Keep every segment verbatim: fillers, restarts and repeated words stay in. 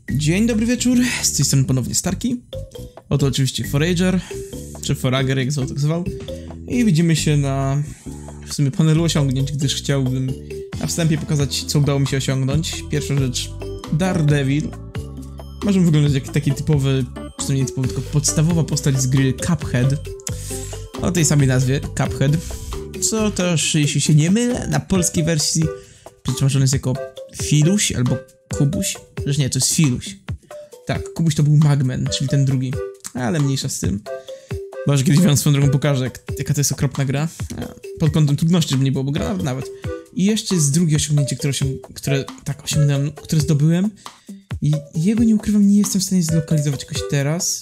Dzień dobry wieczór, z tej strony ponownie Starki. Oto oczywiście Forager, czy Forager, jak zwał tak zwał. I widzimy się na w sumie panelu osiągnięć, gdyż chciałbym na wstępie pokazać, co udało mi się osiągnąć. Pierwsza rzecz, Daredevil. Możemy wyglądać jak taki typowy, przynajmniej typowy, tylko podstawowa postać z gry Cuphead. O tej samej nazwie, Cuphead. Co też, jeśli się nie mylę, na polskiej wersji przetłumaczony jest jako Filuś albo Kubuś. Przecież nie, to jest Filuś. Tak, Kubuś to był Magman, czyli ten drugi. Ale mniejsza z tym. Może kiedyś wam swoją drogą pokażę, jak, jaka to jest okropna gra. Pod kątem trudności, żeby nie było, bo gra nawet. I jeszcze jest drugie osiągnięcie, które, osiąg które tak osiągnąłem, które zdobyłem. I jego, nie ukrywam, nie jestem w stanie zlokalizować jakoś teraz.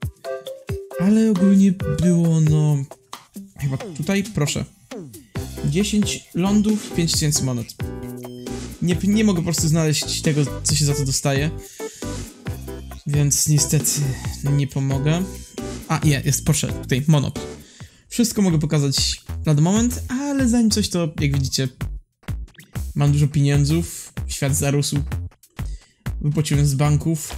Ale ogólnie było, no... Chyba tutaj, proszę. dziesięć lądów, pięć tysięcy monet. Nie, nie mogę po prostu znaleźć tego, co się za to dostaje. Więc niestety nie pomogę. A, je, jest, proszę, tutaj, monop. Wszystko mogę pokazać na ten moment, ale zanim coś, to jak widzicie, mam dużo pieniędzów, świat zarósł. Wypłaciłem z banków.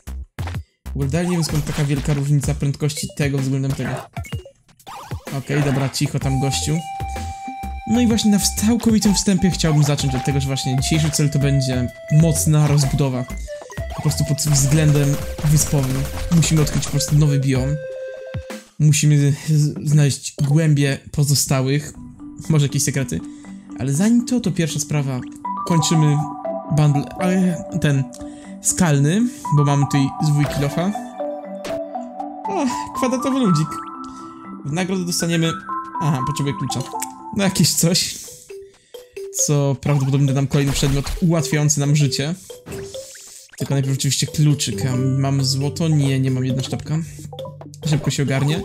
W ogóle dalej nie wiem, skąd taka wielka różnica prędkości tego względem tego. Okej, okay, dobra, cicho tam, gościu. No i właśnie na całkowitym wstępie chciałbym zacząć od tego, że właśnie dzisiejszy cel to będzie mocna rozbudowa. Po prostu pod względem wyspowym. Musimy odkryć po prostu nowy biom. Musimy znaleźć głębie pozostałych. Może jakieś sekrety. Ale zanim to, to pierwsza sprawa. Kończymy bundle, ale ten skalny, bo mamy tutaj zwój kilofa. O, kwadratowy ludzik. W nagrodę dostaniemy... Aha, potrzebuję klucza. No jakieś coś, co prawdopodobnie da nam kolejny przedmiot ułatwiający nam życie. Tylko najpierw oczywiście kluczyk. Mam złoto? Nie, nie mam, jedna sztabka. Szybko się ogarnie.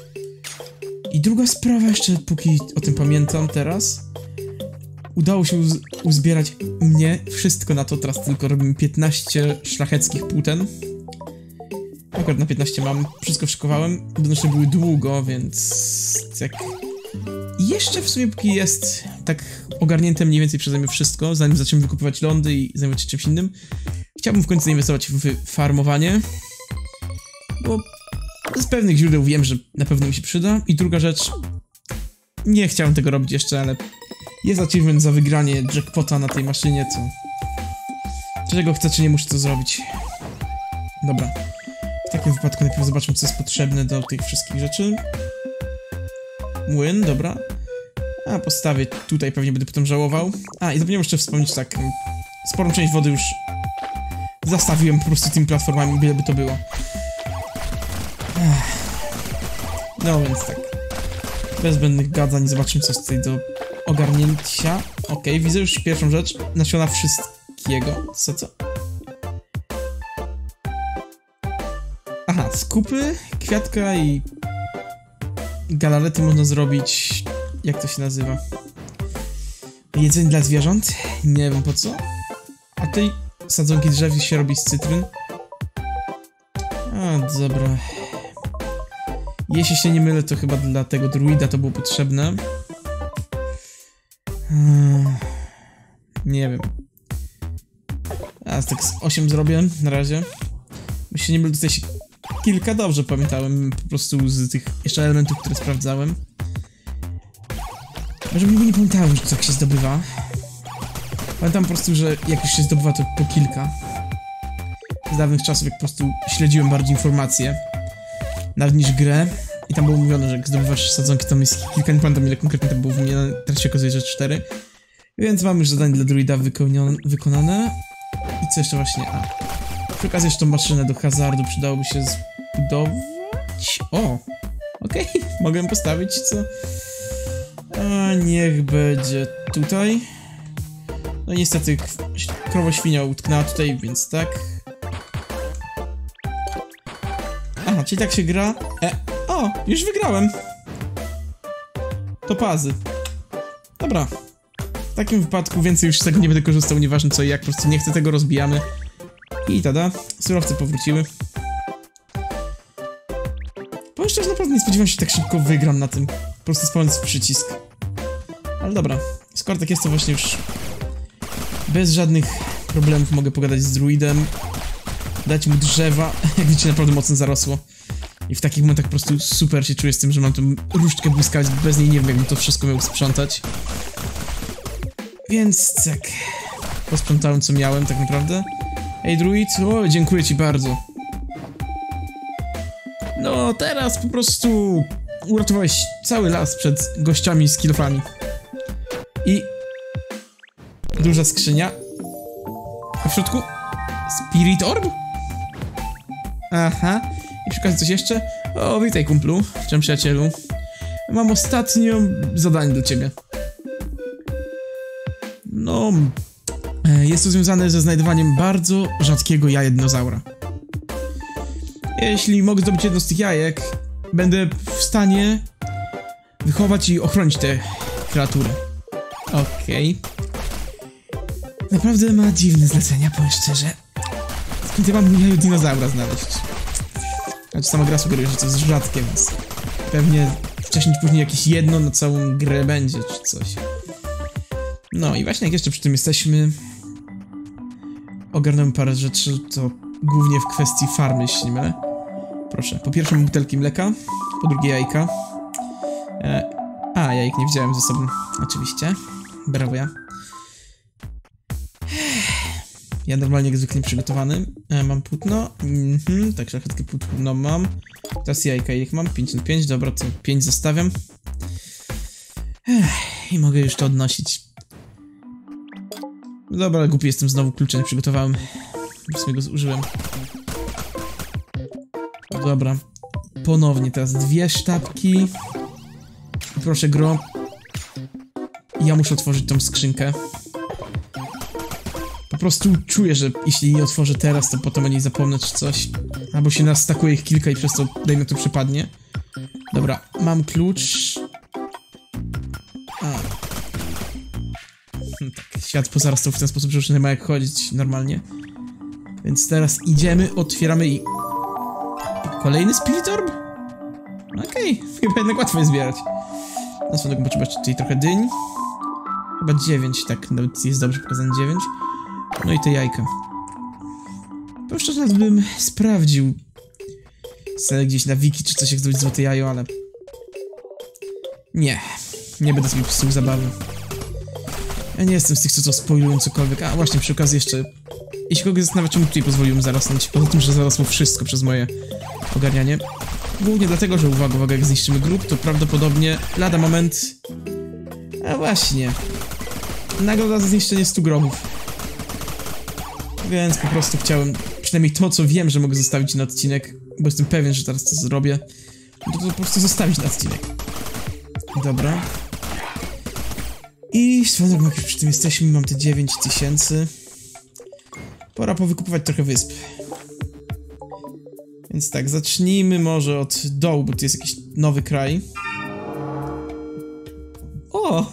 I druga sprawa jeszcze, póki o tym pamiętam teraz. Udało się uz uzbierać mnie wszystko na to, teraz tylko robimy piętnaście szlacheckich płóten. Akurat na piętnaście mam, wszystko szykowałem. Donosze były długo, więc jak... I jeszcze w sumie póki jest tak ogarnięte mniej więcej przeze mnie wszystko, zanim zaczniemy wykupywać lądy i zajmować się czymś innym, chciałbym w końcu zainwestować w farmowanie, bo z pewnych źródeł wiem, że na pewno mi się przyda. I druga rzecz, nie chciałem tego robić jeszcze, ale jest achievement za wygranie jackpota na tej maszynie, co... Czego chcę, czy nie muszę to zrobić. Dobra. W takim wypadku najpierw zobaczmy, co jest potrzebne do tych wszystkich rzeczy. Młyn, dobra. A, postawię tutaj, pewnie będę potem żałował. A, i zapomniałem jeszcze wspomnieć tak. Sporą część wody już zastawiłem po prostu tymi platformami, byle by to było. Ech. No więc tak. Bez zbędnych gadań, zobaczymy, co jest tutaj do ogarnięcia. Okej, okay, widzę już pierwszą rzecz. Nasiona wszystkiego. Co, co? Aha, skupy, kwiatka i... galarety można zrobić... Jak to się nazywa? Jedzenie dla zwierząt? Nie wiem po co. A tutaj sadzonki drzew się robi z cytryn. A, dobra. Jeśli się nie mylę, to chyba dla tego druida to było potrzebne. Hmm. Nie wiem. A, tak z osiem zrobię na razie. Jeśli się nie mylę, tutaj się kilka dobrze pamiętałem, po prostu z tych jeszcze elementów, które sprawdzałem. Może nie pamiętałem, że tak się zdobywa. Pamiętam po prostu, że jak już się zdobywa, to po kilka. Z dawnych czasów, jak po prostu śledziłem bardziej informacje, nawet niż grę. I tam było mówione, że jak zdobywasz sadzonki, to jest kilka, nie pamiętam ile konkretnie to było wymienione, teraz się okazuje, że cztery. Więc mamy już zadanie dla druida wykonane. I co jeszcze właśnie? A. Przy okazji jeszcze tą maszynę do hazardu przydałoby się zbudować. O! Okej, okay. Mogę ją postawić, co? A niech będzie tutaj. No niestety krowa świnia utknęła tutaj, więc tak. Aha, czyli tak się gra. E, o, już wygrałem. To pazy. Dobra. W takim wypadku więcej już z tego nie będę korzystał, nieważne co i jak, po prostu nie chcę tego, rozbijamy. I tada, surowce powróciły. Powiem szczerze, naprawdę nie spodziewałem się, że tak szybko wygram na tym. Po prostu spawając przycisk. Ale dobra, skoro tak jest, to właśnie już bez żadnych problemów mogę pogadać z druidem. dać mu drzewa. Jak widzicie, naprawdę mocno zarosło. I w takich momentach po prostu super się czuję z tym, że mam tą różdżkę błyskawic. Bez niej nie wiem, jakbym to wszystko miał sprzątać. Więc tak. Posprzątałem, co miałem tak naprawdę. Ej, druid, o, dziękuję ci bardzo. No, teraz po prostu uratowałeś cały las przed gościami z kilofami. I duża skrzynia. A w środku Spirit Orb? Aha. I przy okazji coś jeszcze? O, witaj kumplu, czy przyjacielu. Mam ostatnie zadanie do ciebie. No, jest to związane ze znajdowaniem bardzo rzadkiego jaja dinozaura. Jeśli mogę zdobyć jedno z tych jajek, będę w stanie wychować i ochronić te kreatury. Okej. Okay. Naprawdę ma dziwne zlecenia, powiem szczerze. Skąd ja mam jajo dinozaura znaleźć? Znaczy sama gra sugeruje, że to jest rzadkie, więc pewnie wcześniej czy później jakieś jedno na całą grę będzie, czy coś. No i właśnie jak jeszcze przy tym jesteśmy, ogarnąłem parę rzeczy, to głównie w kwestii farmy, jeśli nie mylę. Proszę, po pierwsze butelki mleka, po drugie jajka. E, a, jajek nie wziąłem ze sobą, oczywiście. Brawo ja. Ja normalnie jak zwykle przygotowany. E, mam płótno, mhm, tak szlachetkie płótno mam. Teraz jajka, ich mam, pięć na pięć, dobra, to pięć zostawiam. Ech, i mogę już to odnosić. Dobra, głupi jestem, znowu klucza nie przygotowałem. W sumie go zużyłem. Dobra. Ponownie, teraz dwie sztabki. Proszę, gro. Ja muszę otworzyć tą skrzynkę. Po prostu czuję, że jeśli nie otworzę teraz, to potem o niej zapomnę czy coś. Albo się nastakuje ich kilka i przez to, dajmy to, przypadnie. Dobra, mam klucz. A. Tak, świat pozarastał w ten sposób, że już nie ma jak chodzić normalnie. Więc teraz idziemy, otwieramy i... Kolejny Spirit Orb? Okej, okay. Chyba jednak łatwo je zbierać. Na słodek potrzeba tutaj trochę dyń. Chyba dziewięć, tak, nawet jest dobrze pokazane dziewięć. No i te jajka. Po szczerze, nawet bym sprawdził sobie gdzieś na wiki, czy coś jak zdobyć złote jajo, ale... Nie, nie będę sobie psuł zabawy. Ja nie jestem z tych, co to spoilują cokolwiek. A właśnie, przy okazji jeszcze... Jeśli kogoś zastanawia, czemu tutaj pozwoliłem zarosnąć, poza tym, że zarosło wszystko przez moje ogarnianie. Głównie dlatego, że uwaga, uwaga, jak zniszczymy grób, to prawdopodobnie lada moment... A właśnie... Nagroda za zniszczenie stu grobów. Więc po prostu chciałem, przynajmniej to, co wiem, że mogę zostawić na odcinek, bo jestem pewien, że teraz to zrobię, to, to po prostu zostawić na odcinek. Dobra. I swoją jak już przy tym jesteśmy, mam te dziewięć tysięcy. Pora powykupywać trochę wysp. Więc tak, zacznijmy może od dołu, bo tu jest jakiś nowy kraj. O!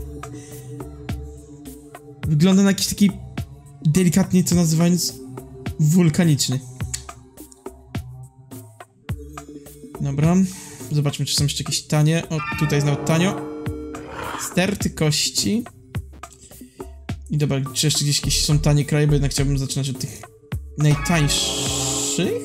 Wygląda na jakiś taki delikatnie to nazywając wulkaniczny. Dobra. Zobaczmy, czy są jeszcze jakieś tanie. O, tutaj jest nawet tanio. Sterty kości. I dobra, czy jeszcze gdzieś jakieś są tanie kraje, bo jednak chciałbym zaczynać od tych najtańszych.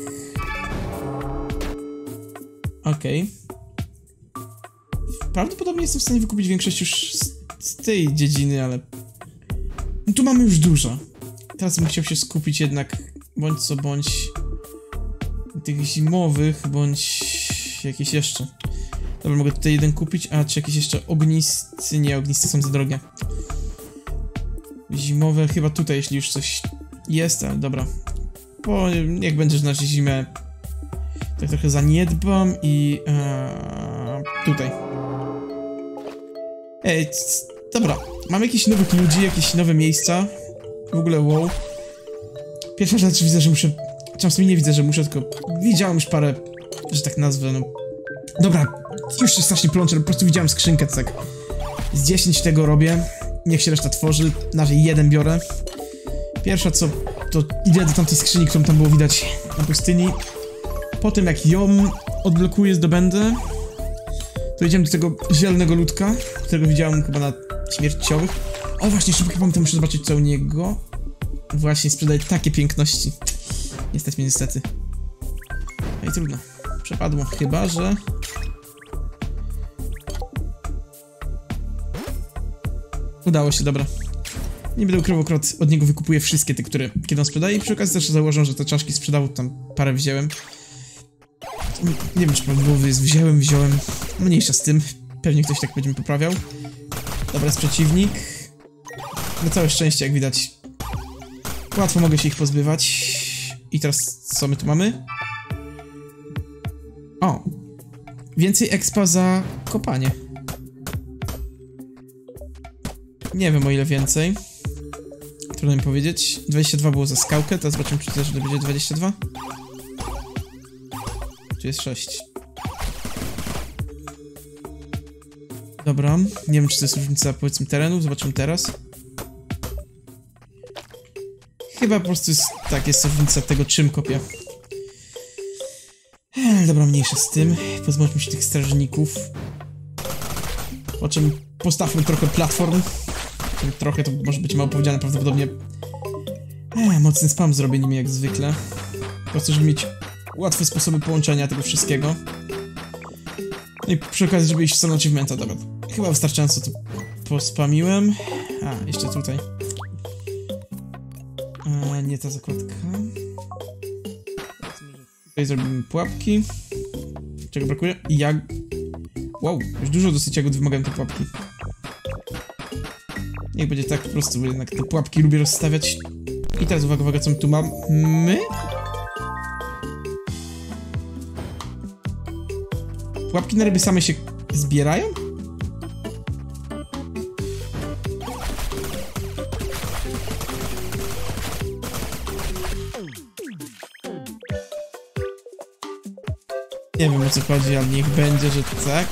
Okej. Okay. Prawdopodobnie jestem w stanie wykupić większość już z, z tej dziedziny, ale... No tu mamy już dużo. Teraz bym chciał się skupić jednak, bądź co bądź, tych zimowych, bądź jakieś jeszcze. Dobra, mogę tutaj jeden kupić, a czy jakieś jeszcze ognisty? Nie, ognisty są za drogie. Zimowe chyba tutaj, jeśli już coś jest, ale dobra. Bo jak będzie, że na zimę tak trochę zaniedbam i... Ee, tutaj. Ej, dobra. Mam jakichś nowych ludzi, jakieś nowe miejsca. W ogóle wow. Pierwsza rzecz widzę, że muszę... Czasem nie widzę, że muszę, tylko widziałem już parę, że tak nazwę, no... Dobra, już się strasznie plączę, po prostu widziałem skrzynkę, tak... Z dziesięć tego robię. Niech się reszta tworzy. Na razie jeden biorę. Pierwsza co, to idę do tamtej skrzyni, którą tam było widać na pustyni. Potem jak ją odblokuję, zdobędę, to idziemy do tego zielonego ludka, którego widziałem chyba na śmierciowych. O właśnie, szybko pamiętam, muszę zobaczyć co u niego. Właśnie sprzedaje takie piękności. Nie stać mnie niestety. No i trudno. Przepadło, chyba że... Udało się, dobra. Nie będę ukrywał, akurat od niego wykupuję wszystkie te, które kiedy on sprzedaje i przy okazji też założę, że te czaszki sprzedał, tam parę wziąłem. Nie, nie wiem, czy prawidłowy jest, wziąłem, wziąłem. Mniejsza z tym, pewnie ktoś tak będzie mi poprawiał. Dobra, jest przeciwnik. Na całe szczęście, jak widać, łatwo mogę się ich pozbywać. I teraz co my tu mamy? O! Więcej expa za kopanie. Nie wiem, o ile więcej. Trudno mi powiedzieć. dwadzieścia dwa było za skałkę, teraz zobaczymy, czy też będzie dwadzieścia dwa. Czy jest sześć? Dobra, nie wiem, czy to jest różnica, powiedzmy, terenów, zobaczymy teraz. Chyba po prostu jest, tak, jest różnica tego, czym kopię. Eee, dobra, mniejsza z tym. Pozbądźmy się tych strażników. Po czym postawmy trochę platform. Trochę to może być mało powiedziane, prawdopodobnie. Eee, mocny spam zrobię nimi jak zwykle. Po prostu, żeby mieć łatwe sposoby połączenia tego wszystkiego. No i przy okazji, żeby iść w stronę achievementa, dobra. Chyba wystarczająco to pospamiłem. A, jeszcze tutaj. A, nie ta zakładka. Tutaj zrobimy pułapki. Czego brakuje? I jak... Wow, już dużo dosyć jagód wymagają te pułapki. Niech będzie tak po prostu, bo jednak te pułapki lubię rozstawiać. I teraz uwaga, uwaga, co my tu mamy? Pułapki na ryby same się zbierają? Nie wiem, o co chodzi, ale niech będzie, że tak.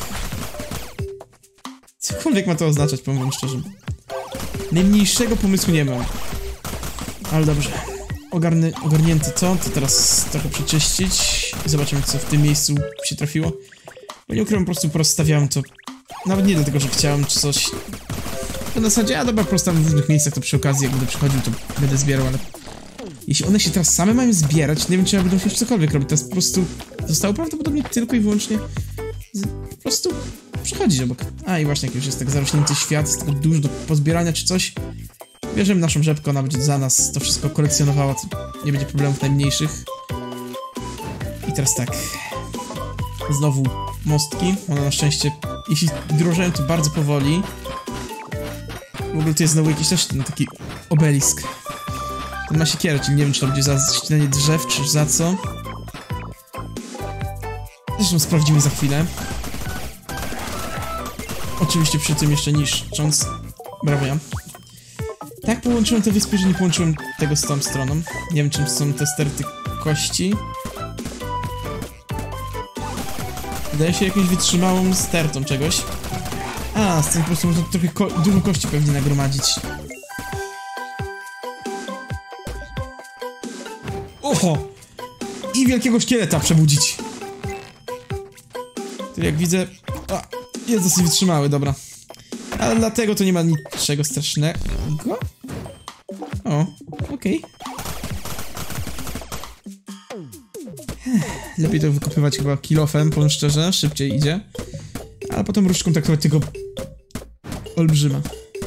Cokolwiek ma to oznaczać, powiem wam szczerze. Najmniejszego pomysłu nie mam. Ale dobrze. Ogarny, ogarnięty to, to teraz trochę przeczyścić. I zobaczymy, co w tym miejscu się trafiło. Bo nie ukrywam, po prostu porozstawiałem to. Nawet nie dlatego, że chciałem czy coś. To na zasadzie, a dobra, po prostu tam w różnych miejscach to przy okazji, jak będę przychodził, to będę zbierał, ale... Jeśli one się teraz same mają zbierać, nie wiem, czy ja będę już cokolwiek robić. Teraz po prostu zostało prawdopodobnie tylko i wyłącznie z... po prostu przechodzić obok. A i właśnie, jak już jest tak zarośnięty świat, jest tego dużo do pozbierania czy coś. Bierzemy naszą rzepkę, ona będzie za nas to wszystko kolekcjonowała, to nie będzie problemów najmniejszych. I teraz tak. Znowu mostki. One na szczęście, jeśli drożeją, to bardzo powoli. W ogóle to jest znowu jakiś też ten taki obelisk. On ma siekierę, czyli nie wiem, czy to będzie za ścinanie drzew, czy za co. Zresztą sprawdzimy za chwilę. Oczywiście przy tym jeszcze niszcząc. Brawo ja. Tak połączyłem te wyspy, że nie połączyłem tego z tą stroną. Nie wiem, czym są te sterty kości. Wydaje się jakąś wytrzymałą stertą czegoś. A, z tym po prostu można trochę ko dużo kości pewnie nagromadzić. Oho! I wielkiego szkieleta przebudzić. To jak widzę... A, jest dosyć wytrzymały, dobra. Ale dlatego to nie ma niczego strasznego. O, okej. Okay. Lepiej to wykopywać chyba kilofem, powiem szczerze, szybciej idzie. Ale potem różdżką traktować tego olbrzyma.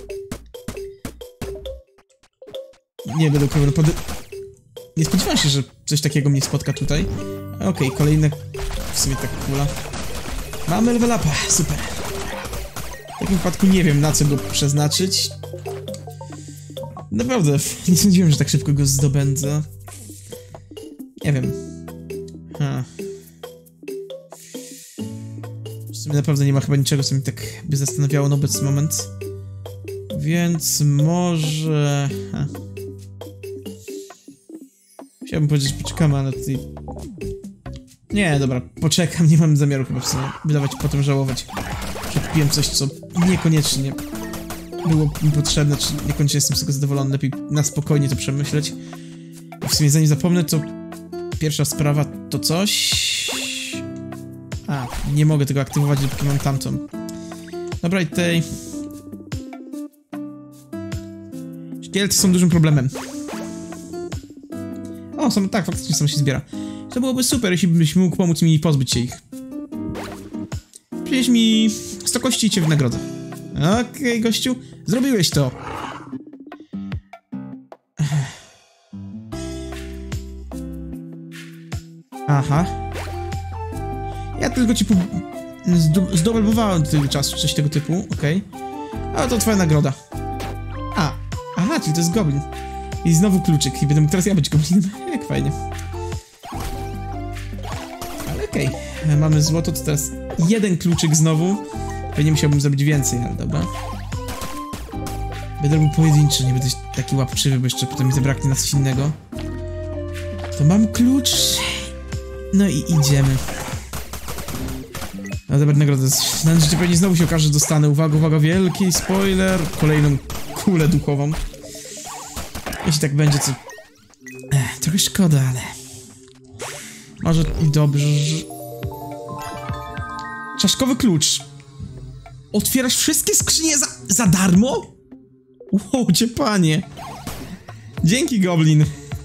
Nie będę ukrywał, pod... Nie spodziewałem się, że coś takiego mnie spotka tutaj. Okej, okay, kolejne... W sumie tak kula. Mamy level upa, super. W takim wypadku nie wiem, na co go przeznaczyć. Naprawdę, nie sądziłem, że tak szybko go zdobędę. Nie wiem. Ha. W sumie naprawdę nie ma chyba niczego, co mi tak by zastanawiało na obecny moment. Więc może... Ha. Chciałbym powiedzieć, że poczekamy, ale tutaj... Nie, dobra, poczekam, nie mam zamiaru chyba w sumie wydawać, potem żałować, że kupiłem coś, co niekoniecznie było mi potrzebne, czy niekoniecznie jestem z tego zadowolony, lepiej na spokojnie to przemyśleć. I w sumie zanim zapomnę, to pierwsza sprawa to coś... A, nie mogę tego aktywować, dopóki mam tamtą. Dobra, i tutaj... Szkielety są dużym problemem. O, O, sam, tak, faktycznie samo się zbiera. To byłoby super, jeśli byś mógł pomóc mi pozbyć się ich. Przynieś mi sto kości i cię wynagrodzę. Okej, okay, gościu, zrobiłeś to. Aha. Ja tylko ci zdobywałem do tego czasu, coś tego typu, okej. Okay. Ale to twoja nagroda. A, aha, czyli to jest goblin. I znowu kluczyk i będę mógł teraz ja być goblinem. Jak fajnie. Ale okej. Okay. Mamy złoto, to teraz jeden kluczyk znowu. Pewnie musiałbym zrobić więcej, ale dobra. Będę robił pojedynczy, nie będę taki łapczywy, bo jeszcze potem mi zabraknie na coś innego. To mam klucz. No i idziemy. No dobra, nagroda. Na życie pewnie znowu się okaże, że dostanę. Uwaga, uwaga, wielki spoiler. Kolejną kulę duchową. Jeśli tak będzie, to... Ech, trochę szkoda, ale... Może i dobrze... Czaszkowy klucz. Otwierasz wszystkie skrzynie za, za darmo? Wow, cię panie. Dzięki, goblin.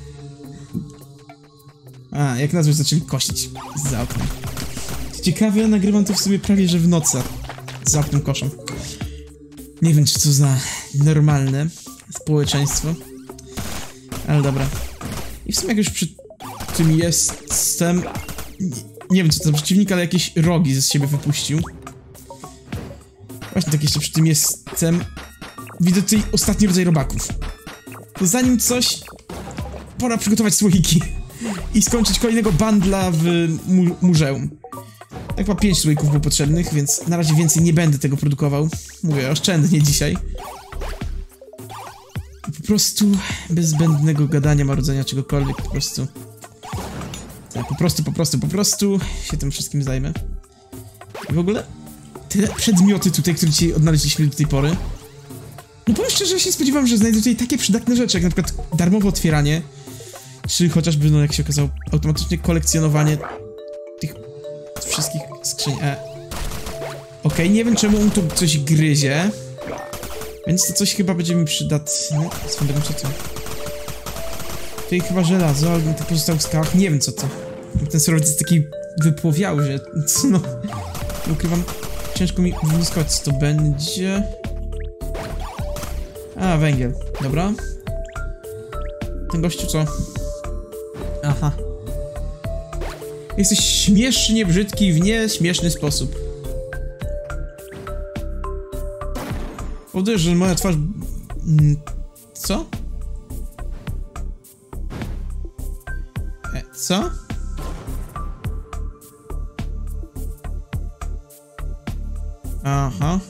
A, jak nas już zaczęli kosić za oknem. Ciekawe, nagrywam to w sobie prawie, że w nocy. Za oknem koszą. Nie wiem, czy to za normalne społeczeństwo. Ale dobra. I w sumie jak już przy tym jestem... Nie, nie wiem, co to za przeciwnik, ale jakieś rogi ze siebie wypuścił. Właśnie tak jeszcze przy tym jestem... Widzę tutaj ostatni rodzaj robaków. To zanim coś... Pora przygotować słoiki. I skończyć kolejnego bandla w mu muzeum. Tak chyba pięć słoików było potrzebnych, więc na razie więcej nie będę tego produkował. Mówię, oszczędnie dzisiaj. Po prostu bez zbędnego gadania, marudzenia, czegokolwiek, po prostu... Tak, po prostu, po prostu, po prostu się tym wszystkim zajmę. I w ogóle te przedmioty tutaj, które dzisiaj odnaleźliśmy do tej pory. No powiem szczerze, ja się spodziewałem, że znajdę tutaj takie przydatne rzeczy, jak na przykład darmowe otwieranie, czy chociażby, no jak się okazało, automatycznie kolekcjonowanie tych wszystkich skrzyń. E. Okej, okay, nie wiem czemu on tu coś gryzie, więc to coś chyba będzie mi przydatne. Skąd wiem co to? Tutaj chyba żelazo, ale na tych pozostałych skałach nie wiem co to. Ten surowiec jest taki wypłowiały, że no... Nie ukrywam, ciężko mi wnioskować co to będzie. A, węgiel, dobra. Ten gościu co? Aha. Jesteś śmiesznie brzydki w nieśmieszny sposób. Powoduje, że moja twarz... Co? E, co? Aha.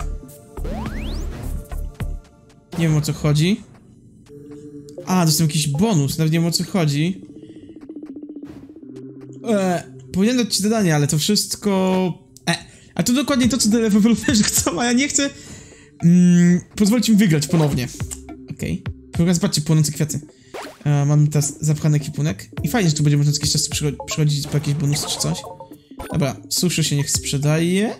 Nie wiem o co chodzi. A, dostałem jakiś bonus, nawet nie wiem o co chodzi. Eee, powinienem dać ci zadanie, ale to wszystko... E, a to dokładnie to, co deweloperzy chcą, a ja nie chcę... Mm, pozwolić mi wygrać ponownie. Okej. Okay. Zobaczcie, płonące kwiaty. E, mam teraz zapchany ekwipunek. I fajnie, że tu będzie można jakiś czas przychodzi, przychodzić po jakieś bonusy czy coś. Dobra, suszy się niech sprzedaje.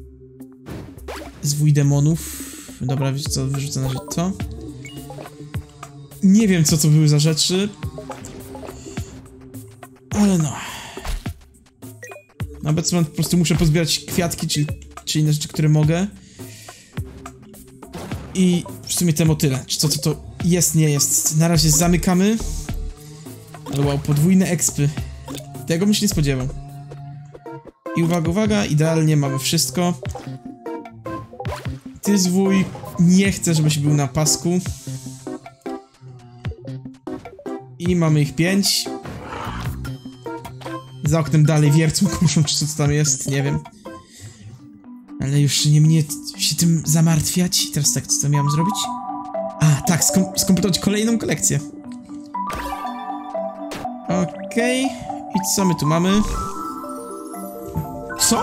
Zwój demonów. Dobra, wiecie co, wyrzucę na to. Nie wiem, co to były za rzeczy. Ale no. Na obecny moment po prostu muszę pozbierać kwiatki, czy, czy inne rzeczy, które mogę. I w sumie temu tyle. Czy co, co to jest, nie jest. Na razie zamykamy. Ale wow, podwójne expy. Tego bym się nie spodziewał. I uwaga, uwaga, idealnie mamy wszystko. Ty zwój, nie chcę, żebyś był na pasku. I mamy ich pięć. Za oknem dalej wiercą kuszą, czy co tam jest, nie wiem. Ale już nie mnie się tym zamartwiać. I teraz tak, co to miałem zrobić? A, tak, skom skompletować kolejną kolekcję. Okej. Okay. I co my tu mamy? Co?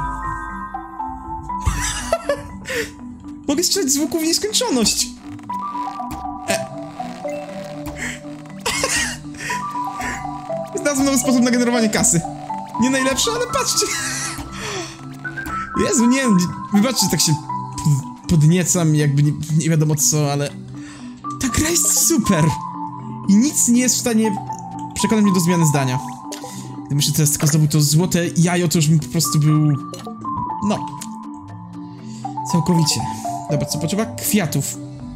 Mogę strzelać z łuku w nieskończoność. E. Znalazłem nowy sposób na generowanie kasy. Nie najlepszy, ale patrzcie. Jezu, nie wiem, wybaczcie, tak się podniecam, jakby nie, nie wiadomo co, ale... Ta gra jest super! I nic nie jest w stanie przekona mnie do zmiany zdania. Gdybym jeszcze teraz tylko zdobył to złote jajo, to już bym po prostu był... No. Całkowicie. Dobra, co potrzeba? Kwiatów.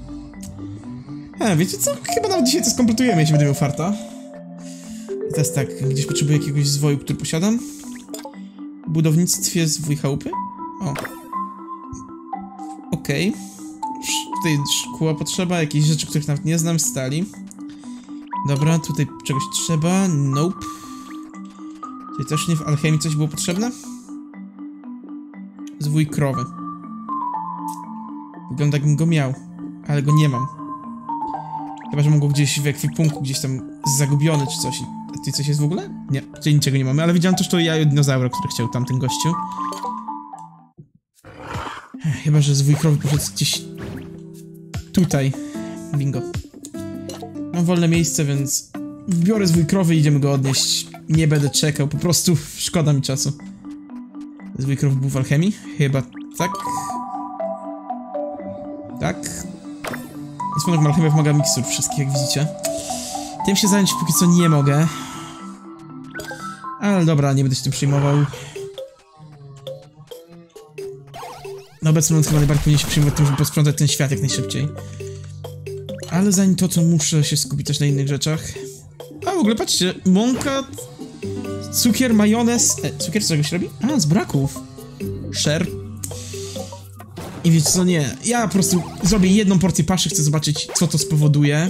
A, wiecie co? Chyba nawet dzisiaj to skompletujemy, jeśli będę miał farta. I teraz tak, gdzieś potrzebuję jakiegoś zwoju, który posiadam. W budownictwie zwój chałupy? O. Okej. Okay. Tutaj szkła potrzeba, jakieś rzeczy, których nawet nie znam, stali. Dobra, tutaj czegoś trzeba. Nope. Tutaj też nie w alchemii coś było potrzebne? Zwój krowy. Wygląda, jakbym go miał, ale go nie mam. Chyba, że mam go gdzieś w ekwipunku, gdzieś tam zagubiony czy coś. A tutaj coś jest w ogóle? Nie, tutaj niczego nie mamy, ale widziałem też to jajo dinozaura, które chciał tamten gościu. Chyba, że zwój krowy poszedł gdzieś tutaj. Bingo. Mam wolne miejsce, więc biorę zwój krowy i idziemy go odnieść. Nie będę czekał, po prostu szkoda mi czasu. Zwój krowy był w alchemii? Chyba tak. Tak. Jest ponad alchemia wymaga mikstur wszystkich, jak widzicie. Tym się zająć póki co nie mogę. Ale dobra, nie będę się tym przejmował. Na obecny moment chyba najbardziej powinien się przejmować tym, żeby posprzątać ten świat jak najszybciej. Ale zanim to, to muszę się skupić też na innych rzeczach. A w ogóle patrzcie, mąka, cukier, majonez... E, cukier z czego się robi? A, z braków. Szer. I wiecie co, nie, ja po prostu zrobię jedną porcję paszy, chcę zobaczyć, co to spowoduje.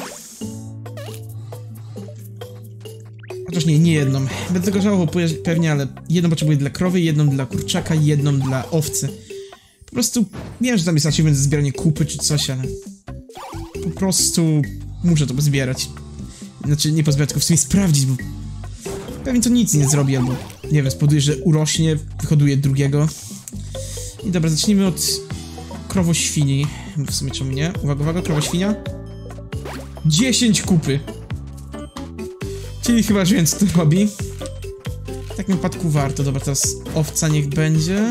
Chociaż nie, nie jedną. Będę tego żałował pewnie, ale jedną potrzebuję dla krowy, jedną dla kurczaka i jedną dla owcy. Po prostu, nie wiem, że tam jest achievement za zbieranie kupy czy coś, ale... Po prostu muszę to pozbierać. Znaczy, nie pozbierać, tylko w sumie sprawdzić, bo... Pewnie to nic nie zrobi, albo... Nie wiem, spowoduje, że urośnie, wyhoduje drugiego. I dobra, zacznijmy od... krowoświni. W sumie czemu nie? Uwaga, uwaga, krowoświnia. dziesięć kupy. Czyli chyba już wiem, co to robi. W takim wypadku warto. Dobra, teraz owca niech będzie.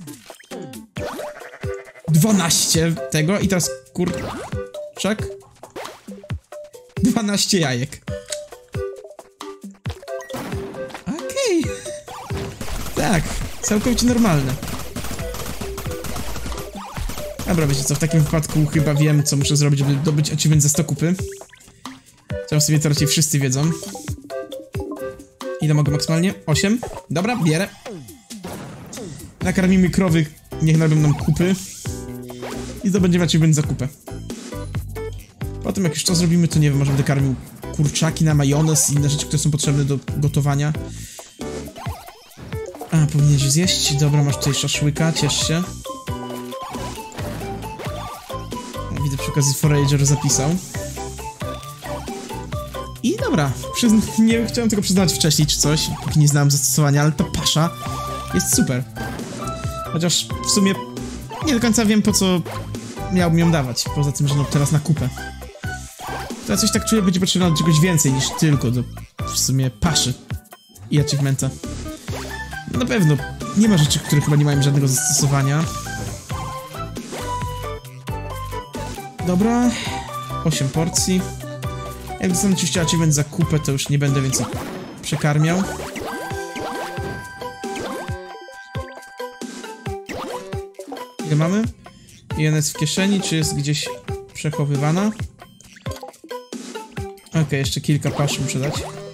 dwanaście tego i teraz kurczak. dwanaście jajek. Okej. Okay. Tak, całkowicie normalne. Dobra, wiecie co, w takim wypadku chyba wiem, co muszę zrobić, żeby dobyć achievement za sto kupy. Teraz sobie to raczej wszyscy wiedzą. Ile mogę maksymalnie? osiem. Dobra, bierę. Nakarmimy krowy, niech narobią nam kupy. I zdobędziemy achievement za kupę. Potem jak już to zrobimy, to nie wiem, może będę karmił kurczaki na majonez i inne rzeczy, które są potrzebne do gotowania. A, powinieneś zjeść. Dobra, masz tutaj szaszłyka, ciesz się. Widzę, przy okazji Forager zapisał. I dobra, przyzn nie chciałem tego przyznać wcześniej czy coś, póki nie znałem zastosowania, ale ta pasza jest super. Chociaż w sumie nie do końca wiem, po co miałbym ją dawać, poza tym, że no teraz na kupę. To ja coś tak czuję, będzie potrzebne czegoś więcej niż tylko do w sumie paszy i achievementa. Na pewno nie ma rzeczy, które chyba nie mają żadnego zastosowania. Dobra, osiem porcji. Jak dostanę oczywiście achievement za kupę, to już nie będę więcej przekarmiał. Ile mamy? I ona jest w kieszeni, czy jest gdzieś przechowywana? Okej, okay, jeszcze kilka pasz muszę dać.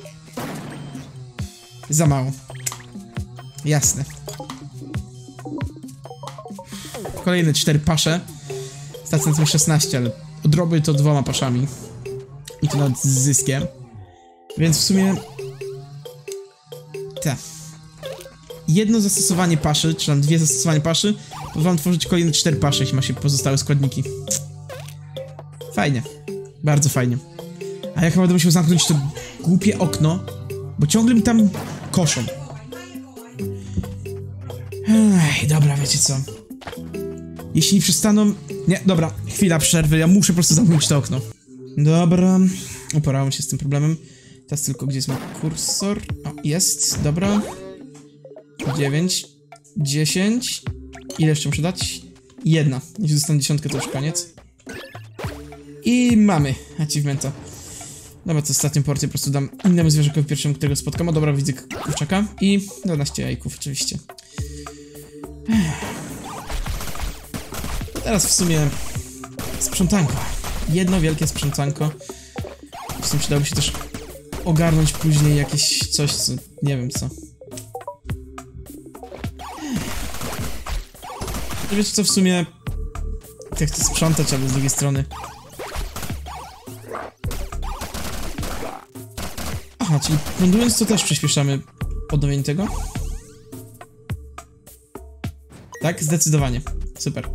Za mało. Jasne. Kolejne cztery pasze. Stacja na szesnaście, ale odrobię to dwoma paszami. I to nawet z zyskiem. Więc w sumie... Te. Jedno zastosowanie paszy, czy tam dwie zastosowanie paszy, pozwalam tworzyć kolejne cztery pasze, jeśli ma się pozostałe składniki. Fajnie. Bardzo fajnie. A ja chyba będę musiał zamknąć to głupie okno, bo ciągle mi tam koszą. Ej, dobra, wiecie co. Jeśli przestaną... Nie, dobra, chwila przerwy, ja muszę po prostu zamknąć to okno. Dobra, uporałem się z tym problemem. Teraz tylko, gdzie jest mój kursor? O, jest, dobra. dziewięć, dziesięć. Ile jeszcze muszę dać? Jedna. Jeśli dostanę dziesiątkę, to już koniec. I mamy achievementa. Dobra, to ostatnią porcję po prostu dam innemu zwierzakowi pierwszemu, którego spotkam. O dobra, widzę kurczaka. I dwanaście jajków oczywiście. Teraz w sumie sprzątanko. Jedno wielkie sprzątanko. W sumie przydałoby się też ogarnąć później jakieś coś, co... nie wiem co. Wiecie co, w sumie... jak chcę sprzątać, ale z drugiej strony... Aha, czyli lądując to też przyspieszamy odnowienie tego? Tak? Zdecydowanie. Super.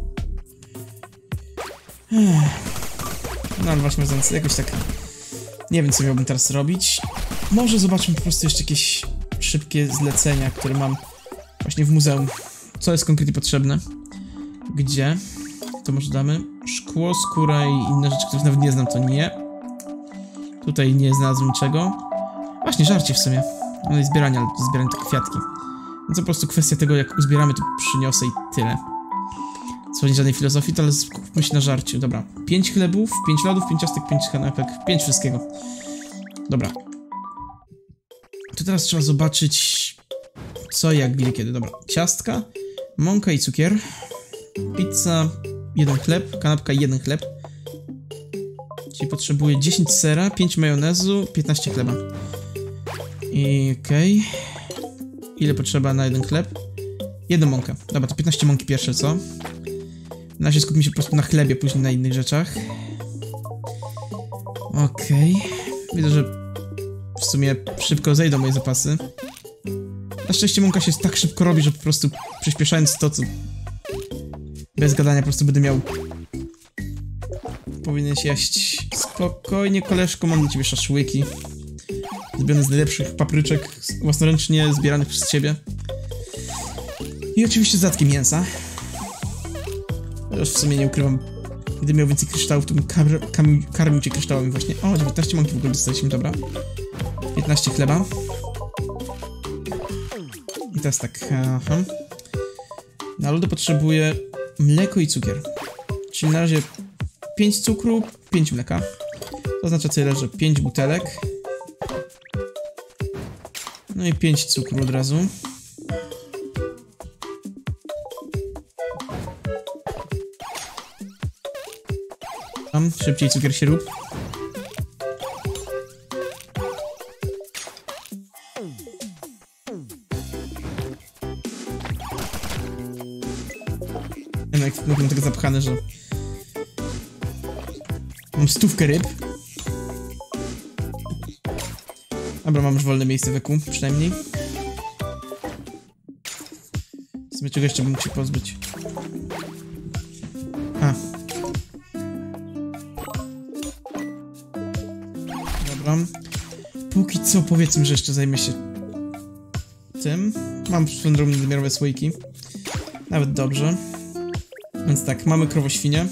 No ale właśnie mówiąc, jakoś tak... nie wiem, co miałbym teraz robić. Może zobaczmy po prostu jeszcze jakieś szybkie zlecenia, które mam właśnie w muzeum. Co jest konkretnie potrzebne? Gdzie? To może damy. Szkło, skóra i inne rzeczy, których nawet nie znam, to nie. Tutaj nie znalazłem niczego. Właśnie, żarcie w sumie. No i zbieranie, ale to zbieranie te kwiatki. Więc po prostu kwestia tego, jak uzbieramy, to przyniosę i tyle. Co nie żadnej filozofii, to ale skupmy się na żarciu. Dobra. Pięć chlebów, pięć lodów, pięć ciastek, pięć kanapek, pięć wszystkiego. Dobra. To teraz trzeba zobaczyć co, jak, gdzie, kiedy. Dobra. Ciastka, mąka i cukier. Pizza, jeden chleb, kanapka i jeden chleb. Czyli potrzebuję dziesięć sera, pięć majonezu, piętnaście chleba. I okej. Okay. Ile potrzeba na jeden chleb? Jedną mąkę. Dobra, to piętnaście mąki pierwsze, co? Na razie skupimy się po prostu na chlebie, później na innych rzeczach. Okej. Okay. Widzę, że w sumie szybko zejdą moje zapasy. Na szczęście mąka się tak szybko robi, że po prostu przyspieszając to, co... bez gadania po prostu będę miał... Powinieneś jeść spokojnie, koleżko, mam dla ciebie szaszłyki. Zrobione z najlepszych papryczek, własnoręcznie zbieranych przez ciebie. I oczywiście dodatki mięsa. Chociaż w sumie nie ukrywam, gdybym miał więcej kryształów, to bym kar karmił, karmił cię kryształami właśnie. O, dziewiętnaście mąki w ogóle dostaliśmy, dobra. piętnaście chleba. I teraz tak, aha. Na lody potrzebuję mleko i cukier. Czyli na razie pięć cukru, pięć mleka. To oznacza tyle, że pięć butelek. No i pięć cukru od razu. Tam, szybciej cukier się rób. Ja no jak mam tego zapchane, że... mam stówkę ryb. Dobra, mam już wolne miejsce w eku, przynajmniej. W sumie czego jeszcze bym mógł się pozbyć? A. Dobra. Póki co powiedzmy, że jeszcze zajmę się tym. Mam swoją drogą nadmiarowe słoiki. Nawet dobrze. Więc tak, mamy krowoświnię.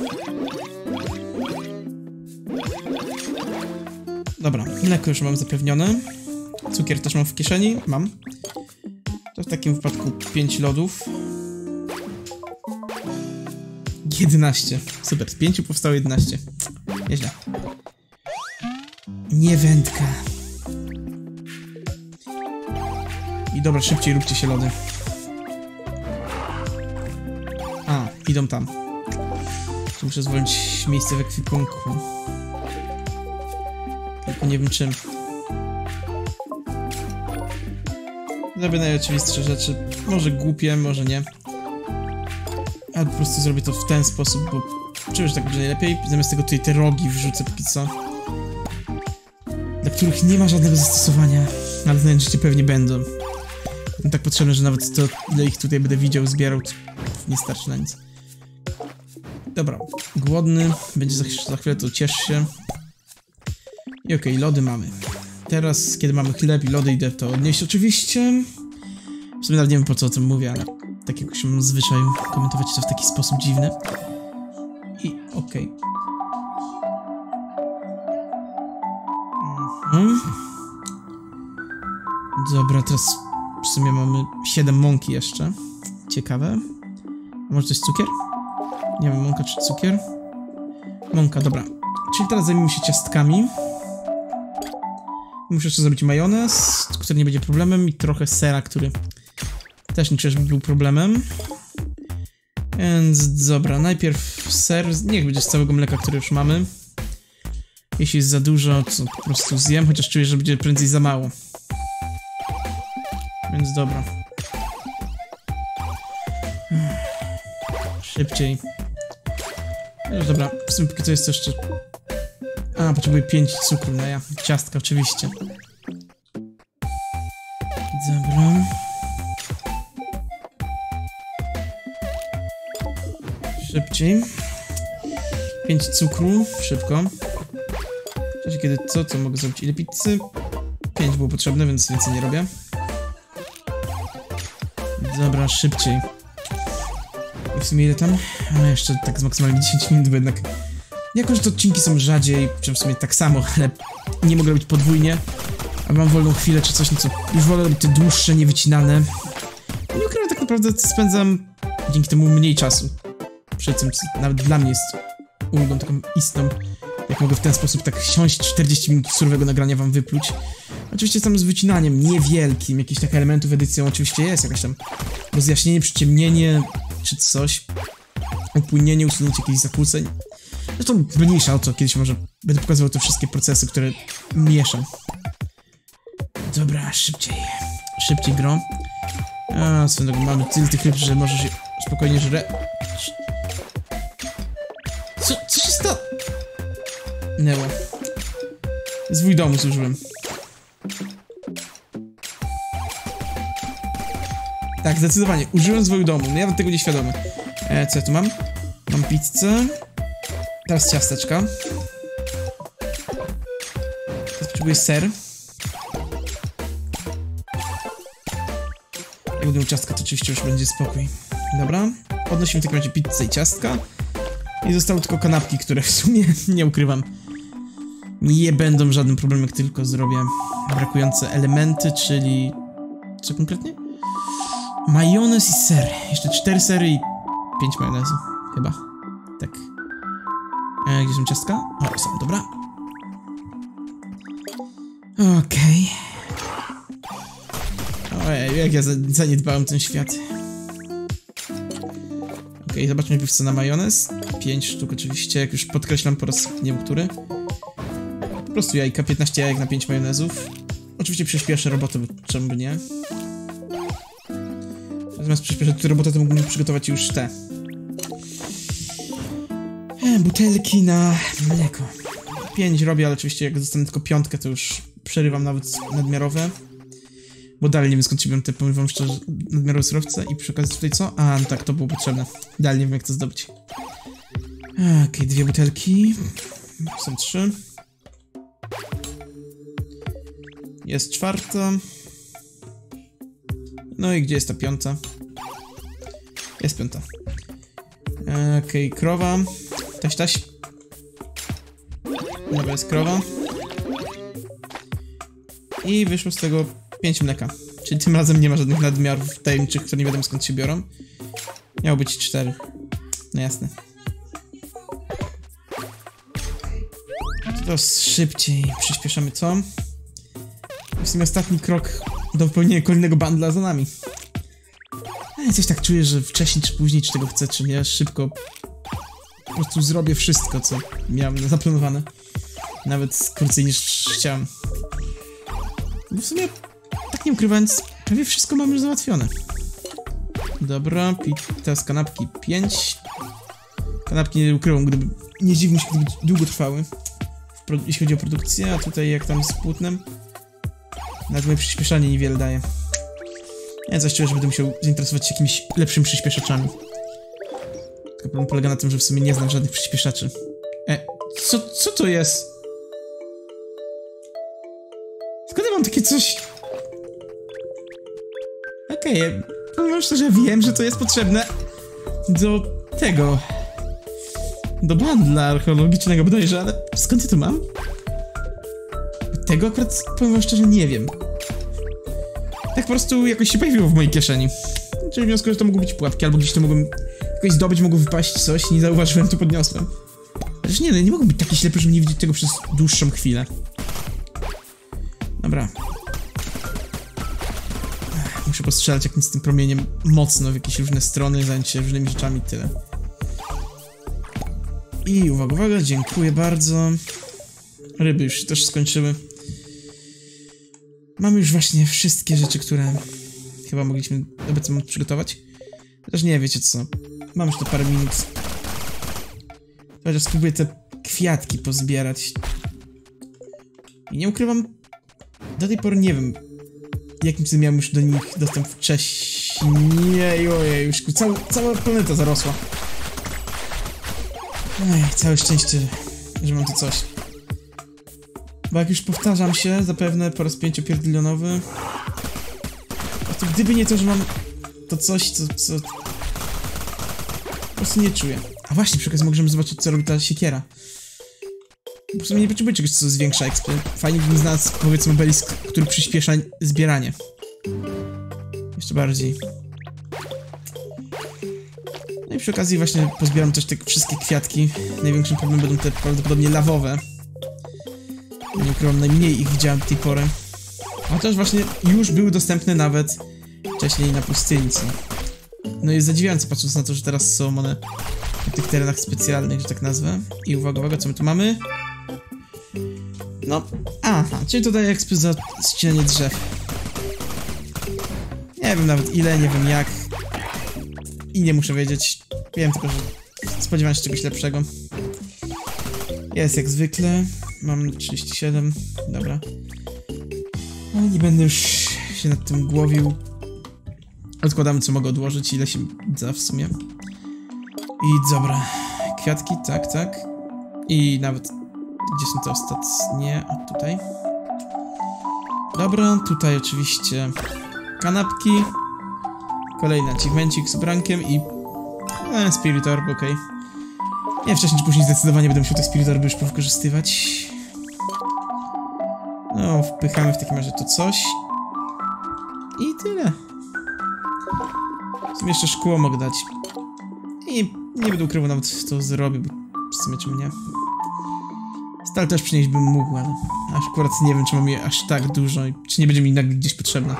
Dobra, mleko już mam zapewnione. Cukier też mam w kieszeni. Mam. To w takim wypadku pięć lodów. jedenaście. Super, z pięciu powstało jedenaście. Nieźle. Nie wędka. I dobra, szybciej róbcie się lody. A, idą tam. Muszę zwolnić miejsce w ekwipunku. Tylko nie wiem czym. Zrobię najoczywistsze rzeczy. Może głupie, może nie. Ale po prostu zrobię to w ten sposób, bo czuję, że tak będzie najlepiej. Zamiast tego tutaj te rogi wrzucę póki co. Dla których nie ma żadnego zastosowania. Ale znajdziecie pewnie będą. No tak potrzebne, że nawet to, ile ich tutaj będę widział, zbierał, to nie starczy na nic. Dobra, głodny. Będzie za, za chwilę, to ciesz się. I okej, okay, lody mamy. Teraz, kiedy mamy chleb i lody, idę to odnieść oczywiście. W sumie nawet nie wiem, po co o tym mówię, ale tak jakoś mam zwyczaj komentować to w taki sposób dziwny. I okej. Okay. Mhm. Dobra, teraz w sumie mamy siedem mąki jeszcze. Ciekawe. A może to jest cukier? Nie wiem, mąka czy cukier? Mąka, dobra. Czyli teraz zajmijmy się ciastkami. Muszę jeszcze zrobić majonez, który nie będzie problemem, i trochę sera, który też nie czuję, żeby był problemem. Więc dobra, najpierw ser, niech będzie z całego mleka, które już mamy. Jeśli jest za dużo, to po prostu zjem, chociaż czuję, że będzie prędzej za mało. Więc dobra. Szybciej. No dobra, w sumie póki co jest to jeszcze... A, potrzebuję pięć cukru, no ja. Ciastka oczywiście. Dobra. Szybciej. pięć cukru, szybko. W czasie kiedy co, co mogę zrobić? Ile pizzy? pięć było potrzebne, więc więcej nie robię. Dobra, szybciej. I w sumie ile tam? A jeszcze tak z maksymalnie dziesięć minut, bo jednak... Jako, że te odcinki są rzadziej, czy w sumie tak samo, ale nie mogę robić podwójnie. A mam wolną chwilę czy coś, no co... Już wolę robić te dłuższe, niewycinane. Nie ukrywam, tak naprawdę spędzam dzięki temu mniej czasu. Przy tym, co nawet dla mnie jest ulgą taką istną. Jak mogę w ten sposób tak siąść, czterdzieści minut surowego nagrania wam wypluć. Oczywiście tam z wycinaniem niewielkim, jakichś takich elementów edycją oczywiście jest, jakaś tam rozjaśnienie, przyciemnienie, czy coś. Upłynienie, usunięcie jakichś zakłóceń. Zresztą mniejsza o to, kiedyś może będę pokazywał te wszystkie procesy, które mieszam. Dobra, szybciej. Szybciej gro. A, swoją drogą, mamy tyle tych ryb, że może się spokojnie żre... Co, co się stało? Neło. Zwój domu zużyłem. Tak, zdecydowanie. Użyłem zwoju domu. No ja mam tego nieświadomy. E, co ja tu mam? Mam pizzę. Teraz ciasteczka. Teraz potrzebuję ser. Jak będę miał ciastka, to oczywiście już będzie spokój. Dobra. Podnosimy w takim razie pizzę i ciastka. I zostały tylko kanapki, które w sumie, nie ukrywam, nie będą żadnym problemem, jak tylko zrobię brakujące elementy, czyli... Co konkretnie? Majonez i ser. Jeszcze cztery sery i pięć majonezu. Chyba. Tak. E, gdzie są ciastka? O, są, dobra. Okej. Okay. Ojej, jak ja zaniedbałem ten świat. Okej, okay, zobaczmy najpierw co na majonez. pięć sztuk oczywiście, jak już podkreślam po raz nie wiem który. Po prostu jajka, piętnaście jajek na pięć majonezów. Oczywiście przyspieszę robotę, bo czemu by nie. Natomiast przyspieszę tę robotę, to mógłbym przygotować już te e, butelki na mleko. pięć robię, ale oczywiście jak dostanę tylko piątkę, to już przerywam nawet nadmiarowe. Bo dalej nie wiem skąd ci biorą te, powiem wam szczerze, nadmiarowe surowce. I przy okazji tutaj co? A, no tak, to było potrzebne. Dalej nie wiem jak to zdobyć. Okej, okay, dwie butelki. Są trzy. Jest czwarta. No i gdzie jest ta piąta? Jest piąta. Okej, okay, krowa. Taś, taś. Dobra, jest krowa. I wyszło z tego pięć mleka. Czyli tym razem nie ma żadnych nadmiarów tajemniczych, które nie wiadomo skąd się biorą. Miało być cztery. No jasne. Teraz szybciej przyspieszamy co? W sumie ostatni krok do wypełnienia kolejnego bundla za nami. Ja coś tak czuję, że wcześniej czy później, czy tego chcę, czy nie, szybko po prostu zrobię wszystko, co miałem zaplanowane. Nawet krócej niż chciałem. Bo w sumie, tak nie ukrywając, prawie wszystko mam już załatwione. Dobra, pita z kanapki pięć. Kanapki nie ukrywam, gdyby nie dziwmy się, gdyby długo trwały. Jeśli chodzi o produkcję, a tutaj jak tam z płótnem. Nawet moje przyspieszanie niewiele daje. Ja zaś czuję, że będę musiał zainteresować się jakimiś lepszymi przyspieszaczami. Tylko problem polega na tym, że w sumie nie znam żadnych przyspieszaczy. E, co, co to jest? Skąd ja mam takie coś? Okej, okay, powiem szczerze, wiem, że to jest potrzebne do tego... Do bundla archeologicznego bodajże, ale skąd ja to mam? Tego akurat, powiem szczerze, nie wiem. Tak po prostu jakoś się pojawiło w mojej kieszeni. Czyli wnioskuję, że to mogły być pułapki, albo gdzieś to mogłem jakoś zdobyć, mogło wypaść coś, nie zauważyłem, to podniosłem. Chociaż nie, no nie mogą być takie ślepy, żeby nie widzieć tego przez dłuższą chwilę. Dobra, muszę postrzelać jakimś z tym promieniem mocno w jakieś różne strony, zająć się różnymi rzeczami, tyle. I uwaga, uwaga, dziękuję bardzo. Ryby już też skończyły. Mamy już właśnie wszystkie rzeczy, które chyba mogliśmy obecnie przygotować. Chociaż nie, wiecie co. Mam już to parę minut. Chociaż spróbuję te kwiatki pozbierać. I nie ukrywam, do tej pory nie wiem, jakim cudem miałem już do nich dostęp wcześniej. Ojej, już cała, cała planeta zarosła. Ej, całe szczęście, że mam tu coś. Bo jak już powtarzam się, zapewne po raz pięciopierdolionowy, to gdyby nie to, że mam to coś, co, co po prostu nie czuję. A właśnie, przy okazji możemy zobaczyć, co robi ta siekiera. Po prostu nie potrzebuję czegoś, co zwiększa ekspy. Fajnie bym znalazł, powiedzmy, obelisk, który przyspiesza zbieranie. Jeszcze bardziej. No i przy okazji właśnie pozbieram też te wszystkie kwiatki. Największym problemem będą te prawdopodobnie lawowe. Nie ukrywam, najmniej ich widziałem do tej pory. Chociaż właśnie już były dostępne nawet wcześniej na pustyni. No jest zadziwiające, patrząc na to, że teraz są one w tych terenach specjalnych, że tak nazwę. I uwaga, uwaga, co my tu mamy? No, aha, czyli to daje ekspy za ścinanie drzew. Nie wiem nawet ile, nie wiem jak. I nie muszę wiedzieć. Wiem tylko, że spodziewałem się czegoś lepszego. Jest jak zwykle. Mam trzydzieści siedem, dobra. Ale nie będę już się nad tym głowił. Odkładamy, co mogę odłożyć, ile się da w sumie. I dobra. Kwiatki, tak, tak. I nawet... Gdzie są te ostatnie? O, tutaj. Dobra, tutaj oczywiście kanapki. Kolejny achievemencik z brankiem i... E, Spirit Orb, okej. Okay. Nie, wcześniej czy później zdecydowanie będę musiał te Spirit Orby już wykorzystywać. No, wpychamy w takim razie to coś. I tyle. W sumie jeszcze szkło mogę dać. I nie będę ukrywał, nawet to zrobię, bo w sumie czemu nie. Stal też przynieść bym mógł, ale aż akurat nie wiem, czy mam je aż tak dużo i czy nie będzie mi nagle gdzieś potrzebna.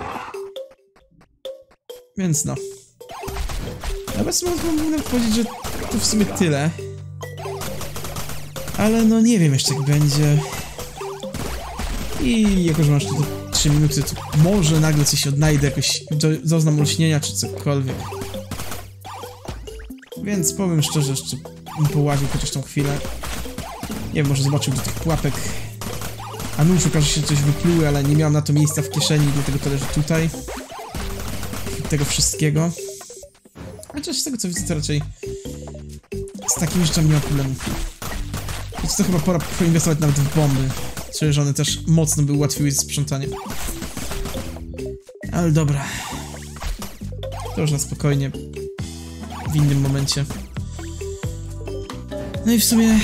Więc no. Obecnie mogę powiedzieć, że to w sumie tyle. Ale no nie wiem jeszcze jak będzie. I jako, że masz tu trzy minuty, to może nagle coś odnajdę, jakoś doznam olśnienia czy cokolwiek. Więc powiem szczerze, jeszcze bym połaził chociaż tą chwilę. Nie wiem, może zobaczył do tych pułapek. A nuż okaże się, że coś wypluły, ale nie miałem na to miejsca w kieszeni, dlatego to leży tutaj. Tego wszystkiego. Chociaż z tego co widzę, to raczej z takimi rzeczami nie ma problemu. Więc to chyba pora poinwestować nawet w bomby. Czuję, że one też mocno by ułatwiły sprzątanie. Ale dobra. To już na spokojnie. W innym momencie. No i w sumie...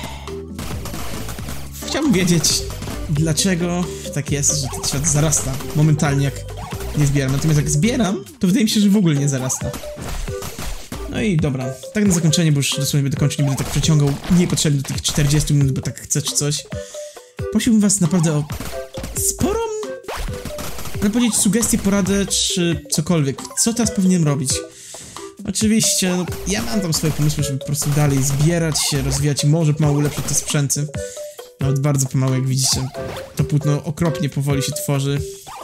Chciałbym wiedzieć, dlaczego tak jest, że ten świat zarasta momentalnie, jak nie zbieram. Natomiast jak zbieram, to wydaje mi się, że w ogóle nie zarasta. No i dobra, tak na zakończenie, bo już dosłownie będę kończył, nie będę tak przeciągał niepotrzebnie do tych czterdziestu minut, bo tak chcę czy coś. Prosiłbym was naprawdę o sporą, można powiedzieć, sugestię, poradę, czy cokolwiek. Co teraz powinienem robić? Oczywiście, no, ja mam tam swoje pomysły, żeby po prostu dalej zbierać się, rozwijać i może pomału ulepszyć te sprzęty. Nawet bardzo pomału, jak widzicie. To płótno okropnie powoli się tworzy.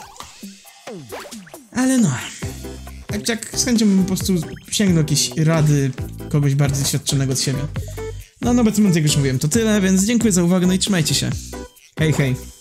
Ale no... Tak, tak z chęcią bym po prostu sięgnął jakieś rady kogoś bardziej doświadczonego od siebie. No, na obecny moment, jak już mówiłem, to tyle, więc dziękuję za uwagę, no i trzymajcie się. Hej, hej.